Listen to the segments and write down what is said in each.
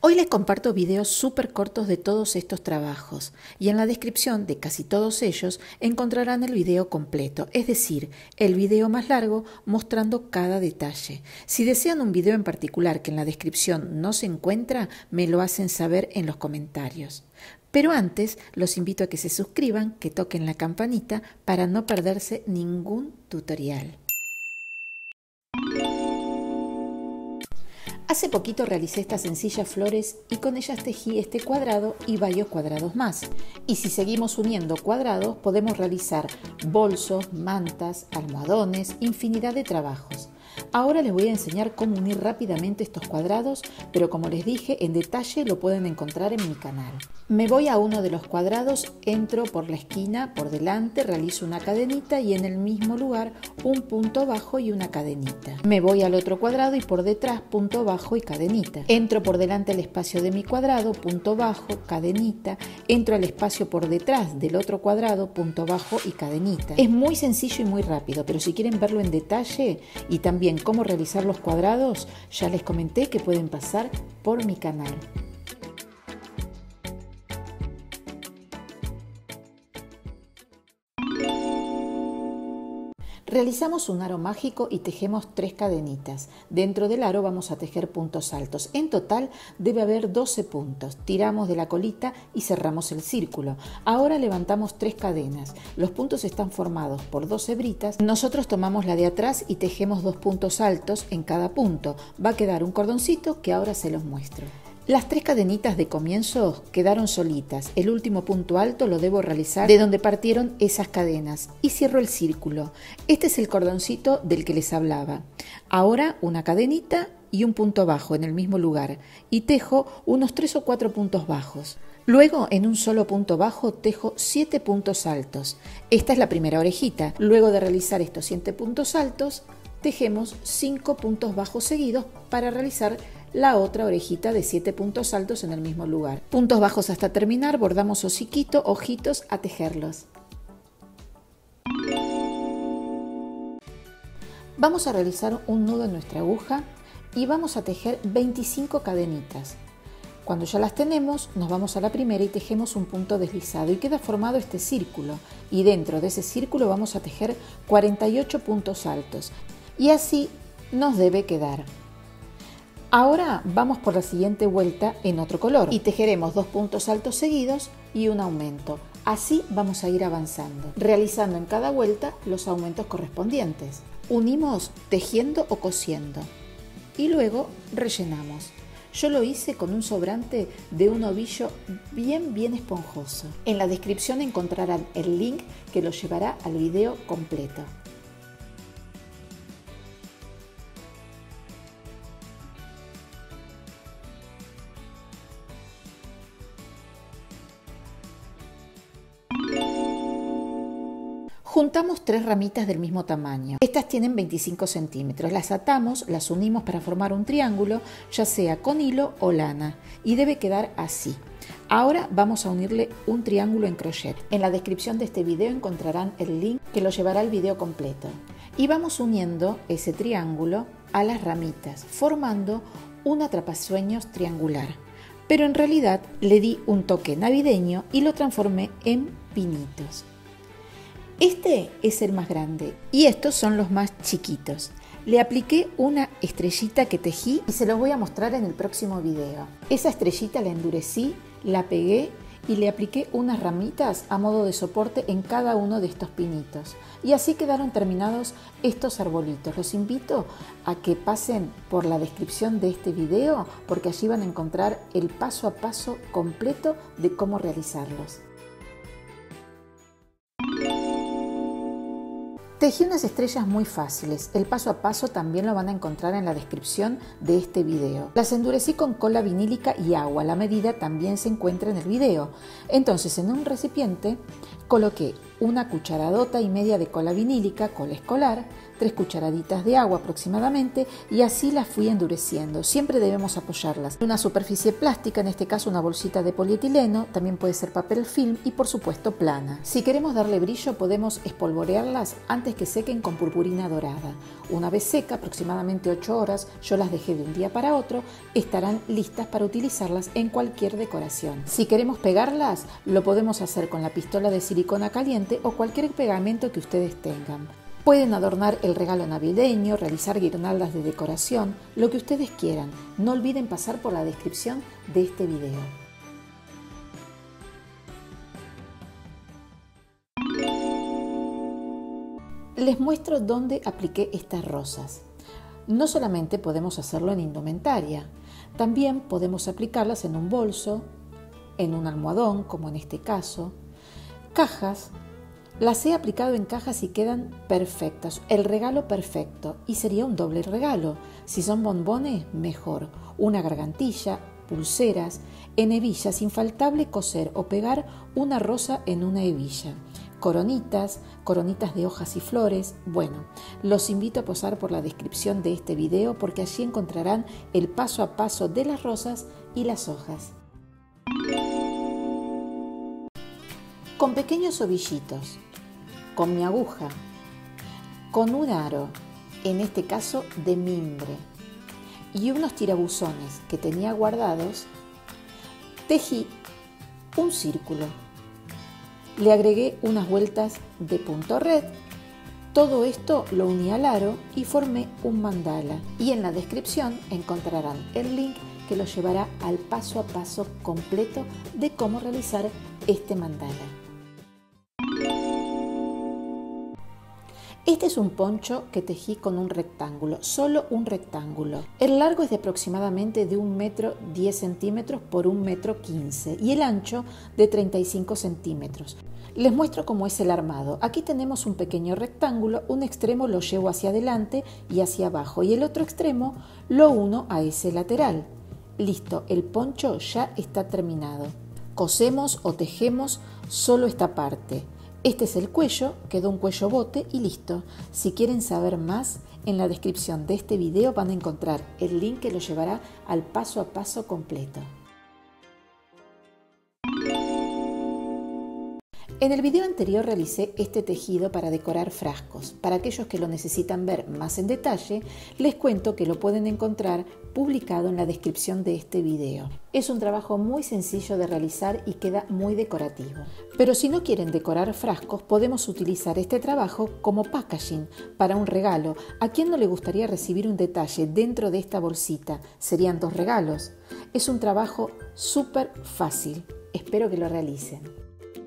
Hoy les comparto videos súper cortos de todos estos trabajos y en la descripción de casi todos ellos encontrarán el video completo, es decir, el video más largo mostrando cada detalle. Si desean un video en particular que en la descripción no se encuentra, me lo hacen saber en los comentarios. Pero antes los invito a que se suscriban, que toquen la campanita para no perderse ningún tutorial. Hace poquito realicé estas sencillas flores y con ellas tejí este cuadrado y varios cuadrados más. Y si seguimos uniendo cuadrados, podemos realizar bolsos, mantas, almohadones, infinidad de trabajos. Ahora les voy a enseñar cómo unir rápidamente estos cuadrados, pero como les dije, en detalle lo pueden encontrar en mi canal. Me voy a uno de los cuadrados, entro por la esquina, por delante, realizo una cadenita y en el mismo lugar un punto bajo y una cadenita. Me voy al otro cuadrado y por detrás punto bajo y cadenita. Entro por delante al espacio de mi cuadrado, punto bajo, cadenita. Entro al espacio por detrás del otro cuadrado, punto bajo y cadenita. Es muy sencillo y muy rápido, pero si quieren verlo en detalle y también cómo realizar los cuadrados, ya les comenté que pueden pasar por mi canal. Realizamos un aro mágico y tejemos 3 cadenitas. Dentro del aro vamos a tejer puntos altos. En total debe haber 12 puntos. Tiramos de la colita y cerramos el círculo. Ahora levantamos 3 cadenas. Los puntos están formados por 2 hebritas. Nosotros tomamos la de atrás y tejemos 2 puntos altos en cada punto. Va a quedar un cordoncito que ahora se los muestro. Las 3 cadenitas de comienzo quedaron solitas. El último punto alto lo debo realizar de donde partieron esas cadenas y cierro el círculo. Este es el cordoncito del que les hablaba. Ahora una cadenita y un punto bajo en el mismo lugar y tejo unos 3 o 4 puntos bajos. Luego en un solo punto bajo tejo 7 puntos altos. Esta es la primera orejita. Luego de realizar estos 7 puntos altos, tejemos 5 puntos bajos seguidos para realizar la otra orejita de 7 puntos altos en el mismo lugar. Puntos bajos hasta terminar, bordamos hociquito, ojitos a tejerlos. Vamos a realizar un nudo en nuestra aguja y vamos a tejer 25 cadenitas. Cuando ya las tenemos, nos vamos a la primera y tejemos un punto deslizado y queda formado este círculo. Y dentro de ese círculo vamos a tejer 48 puntos altos. Y así nos debe quedar. Ahora vamos por la siguiente vuelta en otro color y tejeremos 2 puntos altos seguidos y un aumento. Así vamos a ir avanzando, realizando en cada vuelta los aumentos correspondientes. Unimos tejiendo o cosiendo y luego rellenamos. Yo lo hice con un sobrante de un ovillo bien esponjoso. En la descripción encontrarán el link que los llevará al video completo. Juntamos 3 ramitas del mismo tamaño. Estas tienen 25 centímetros. Las atamos, las unimos para formar un triángulo, ya sea con hilo o lana, y debe quedar así. Ahora vamos a unirle un triángulo en crochet. En la descripción de este video encontrarán el link que lo llevará al video completo. Y vamos uniendo ese triángulo a las ramitas, formando un atrapasueños triangular. Pero en realidad le di un toque navideño y lo transformé en pinitos. Este es el más grande y estos son los más chiquitos. Le apliqué una estrellita que tejí y se los voy a mostrar en el próximo video. Esa estrellita la endurecí, la pegué y le apliqué unas ramitas a modo de soporte en cada uno de estos pinitos. Y así quedaron terminados estos arbolitos. Los invito a que pasen por la descripción de este video porque allí van a encontrar el paso a paso completo de cómo realizarlos. Tejí unas estrellas muy fáciles, el paso a paso también lo van a encontrar en la descripción de este video. Las endurecí con cola vinílica y agua, la medida también se encuentra en el video. Entonces en un recipiente coloqué una cucharadota y media de cola vinílica, cola escolar, 3 cucharaditas de agua aproximadamente y así las fui endureciendo. Siempre debemos apoyarlas en una superficie plástica, en este caso una bolsita de polietileno, también puede ser papel film y por supuesto plana. Si queremos darle brillo podemos espolvorearlas antes que sequen con purpurina dorada. Una vez seca, aproximadamente 8 horas, yo las dejé de un día para otro, estarán listas para utilizarlas en cualquier decoración. Si queremos pegarlas, lo podemos hacer con la pistola de silicona caliente o cualquier pegamento que ustedes tengan. Pueden adornar el regalo navideño, realizar guirnaldas de decoración, lo que ustedes quieran. No olviden pasar por la descripción de este video. Les muestro dónde apliqué estas rosas. No solamente podemos hacerlo en indumentaria, también podemos aplicarlas en un bolso, en un almohadón, como en este caso, cajas. Las he aplicado en cajas y quedan perfectas, el regalo perfecto, y sería un doble regalo. Si son bombones, mejor. Una gargantilla, pulseras, en hebillas, infaltable coser o pegar una rosa en una hebilla. Coronitas de hojas y flores. Bueno, los invito a pasar por la descripción de este video porque allí encontrarán el paso a paso de las rosas y las hojas. Con pequeños ovillitos, con mi aguja, con un aro, en este caso de mimbre, y unos tirabuzones que tenía guardados, tejí un círculo. Le agregué unas vueltas de punto red. Todo esto lo uní al aro y formé un mandala. Y en la descripción encontrarán el link que los llevará al paso a paso completo de cómo realizar este mandala. Este es un poncho que tejí con un rectángulo, solo un rectángulo. El largo es de aproximadamente de 1,10 m por 1,15 m y el ancho de 35 centímetros. Les muestro cómo es el armado. Aquí tenemos un pequeño rectángulo, un extremo lo llevo hacia adelante y hacia abajo y el otro extremo lo uno a ese lateral. Listo, el poncho ya está terminado. Cosemos o tejemos solo esta parte. Este es el cuello, quedó un cuello bote y listo. Si quieren saber más, en la descripción de este video van a encontrar el link que los llevará al paso a paso completo. En el video anterior realicé este tejido para decorar frascos. Para aquellos que lo necesitan ver más en detalle, les cuento que lo pueden encontrar publicado en la descripción de este video. Es un trabajo muy sencillo de realizar y queda muy decorativo. Pero si no quieren decorar frascos, podemos utilizar este trabajo como packaging para un regalo. ¿A quién no le gustaría recibir un detalle dentro de esta bolsita? Serían 2 regalos. Es un trabajo súper fácil. Espero que lo realicen.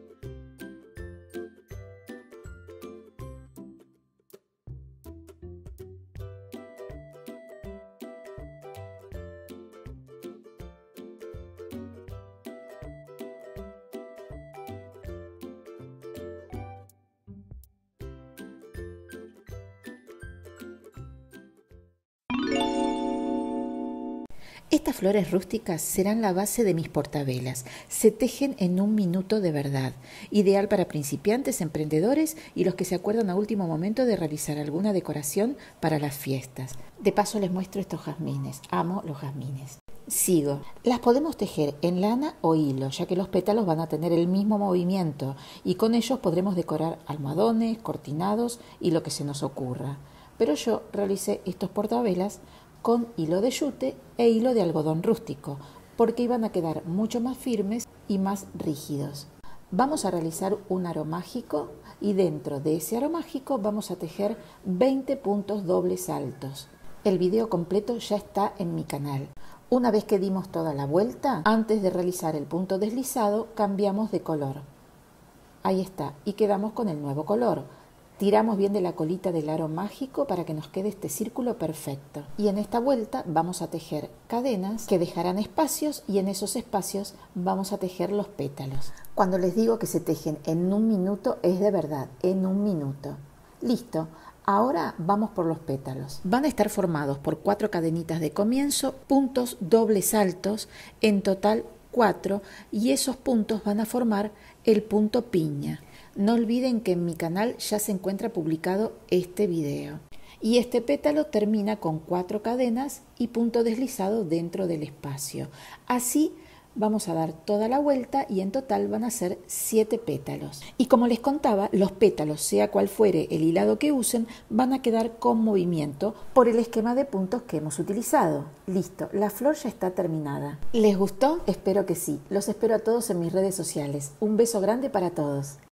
Estas flores rústicas serán la base de mis portavelas. Se tejen en 1 minuto de verdad. Ideal para principiantes, emprendedores y los que se acuerdan a último momento de realizar alguna decoración para las fiestas. De paso les muestro estos jazmines. Amo los jazmines. Sigo. Las podemos tejer en lana o hilo, ya que los pétalos van a tener el mismo movimiento y con ellos podremos decorar almohadones, cortinados y lo que se nos ocurra. Pero yo realicé estos portavelas con hilo de yute e hilo de algodón rústico, porque iban a quedar mucho más firmes y más rígidos. Vamos a realizar un aro mágico y dentro de ese aro mágico vamos a tejer 20 puntos dobles altos. El video completo ya está en mi canal. Una vez que dimos toda la vuelta, antes de realizar el punto deslizado, cambiamos de color. Ahí está, y quedamos con el nuevo color. Tiramos bien de la colita del aro mágico para que nos quede este círculo perfecto. Y en esta vuelta vamos a tejer cadenas que dejarán espacios y en esos espacios vamos a tejer los pétalos. Cuando les digo que se tejen en 1 minuto, es de verdad, en 1 minuto. Listo. Ahora vamos por los pétalos. Van a estar formados por 4 cadenitas de comienzo, puntos dobles altos, en total 4, y esos puntos van a formar el punto piña. No olviden que en mi canal ya se encuentra publicado este video. y este pétalo termina con 4 cadenas y punto deslizado dentro del espacio. Así vamos a dar toda la vuelta y en total van a ser 7 pétalos. Y como les contaba, los pétalos, sea cual fuere el hilado que usen, van a quedar con movimiento por el esquema de puntos que hemos utilizado. Listo, la flor ya está terminada. ¿Les gustó? Espero que sí. Los espero a todos en mis redes sociales. Un beso grande para todos.